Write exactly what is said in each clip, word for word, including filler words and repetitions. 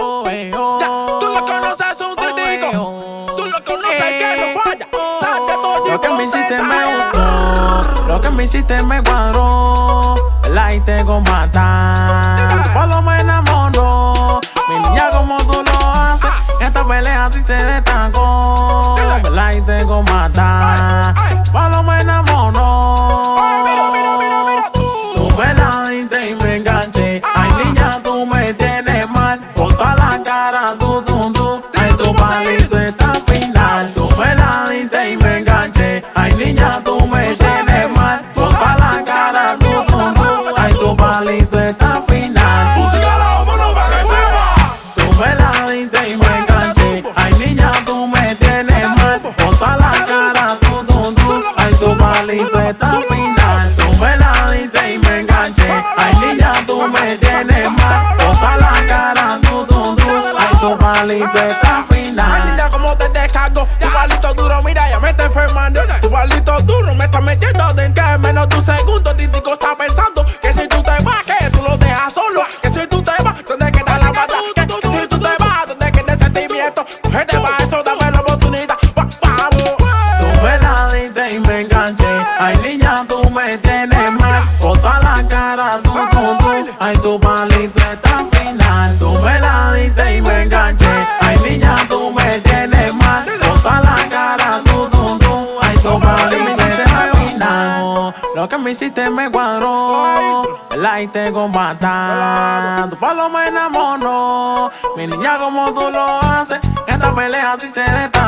oh, eh, oh. Ya, tú lo conoces, es un titico. Oh, Tú lo conoces, eh. que no falla. Saca todo Lo que me hiciste me detalle. gustó, lo que me hiciste me cuadró. La y te con matar, tu palo me enamoró. Mi niña como tú lo haces, esta pelea sí se destacó. La y te con matar, tu palo me enamoró. Mira, mira, mira, mira tú. Tú me la diste y me enganché. Ay, niña, tú me tienes mal. Por toda la cara, tú, tú, tú. Ay, tu palito está final. Tú me la diste y me enganché. Ay, niña, tú me tienes mal. Por toda la cara, tú, tú, tú. Ay, tu palito está final. Música la vámonos pa' que se va. Tú me la diste y me enganché. Ay, niña, tú me tienes mal. Por toda la cara, tú, tú, tú. Ay, tu palito está final. Tú me la diste y me enganché. Ay, niña, tú me tienes mal. Por toda la cara, tú, tú, tú. Ay, tu palito está Ay, final. niña, como te descargo. Tu palito duro, mira, ya me está enfermando. Tu palito duro me está metiendo dentro. En menos de un segundo, Titico está pensando que si tú te vas, que tú lo dejas solo. Que si tú te vas, ¿dónde queda la bata? Que, que si tú te vas, ¿dónde queda el sentimiento? Que te va, eso dame la oportunidad. Va- Vamos. Tú me la diste y me enganché. Ay, niña, tú me tienes mal. Por toda la cara, tú, tú, tú. Ay, tu palito está final. Tú me la diste y me enganché. Ay, niña, tú me tienes mal. Por toda la cara, tú, tú, tú. Ay, tu palito está final. Lo que me hiciste me cuadró. La hice con matar. Tu palo me enamoró. Mi niña, como tú lo haces, esta pelea sí se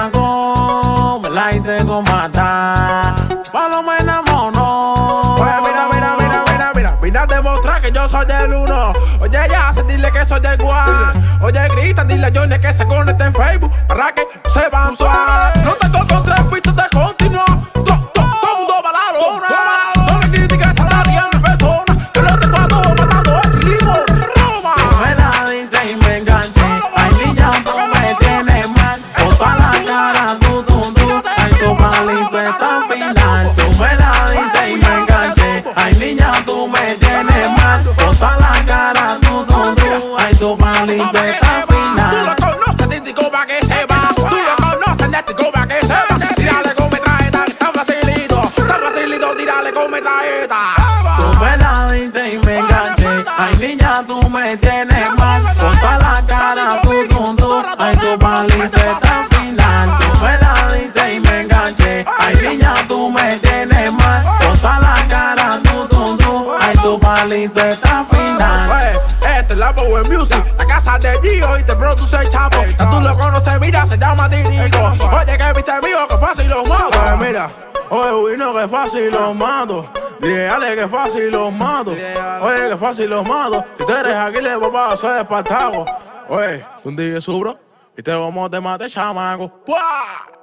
destacó. Me la hice con matar. Tu palo me enamoró. Oye, mira, mira, mira, mira, mira. Vine a demostrar que yo soy del uno. Oye, ya se dile que soy del Juan. Oye, grita, dile a Johnny que se conecte en Facebook para que se van suave. No te con tres pistas de continuo. Todo, todo, todo mundo va a la lona. No me critiques, está la diana persona. Que lo recuerdo matando el ritmo. Roma. Tú me la diste y me enganché. Ay, niña, tú me tienes mal. Por toda la cara, tú, tú, tú. Ay, tu palito está final. Tú me la diste y me enganché. Ay, niña, tú me tienes mal. Por toda la cara, tú, tú, tú. Ay, tu palito está Tú final. lo conoces, Titico, pa' que se va. Tú lo conoces, Titico, pa' que se va. Tírale con metralleta, que está facilito. Está facilito, tírale con metralleta. Tú me la diste y me enganché. Ay, niña, tú me tienes mal. Por toda la cara, tú, tú, tú. Ay, tu palito está final. Tú me la diste y me enganché. Ay, niña, tú me tienes mal. Por toda la cara, tú, tú, tú. Ay, tu palito está final. Oye, esta es la Power Music, la casa de Gio y te produce el Chapo. Ya tú lo conoces, mira, se llama Titico. Oye, que viste mío, que fácil los mato. Oye, mira, oye, vino, que fácil los mato. Dígale que fácil los mato. Oye, que fácil los mato. Si tú eres aquí, le papá, soy espartago. Oye, un día subro y te vamos a te mate, chamaco. ¡Pua!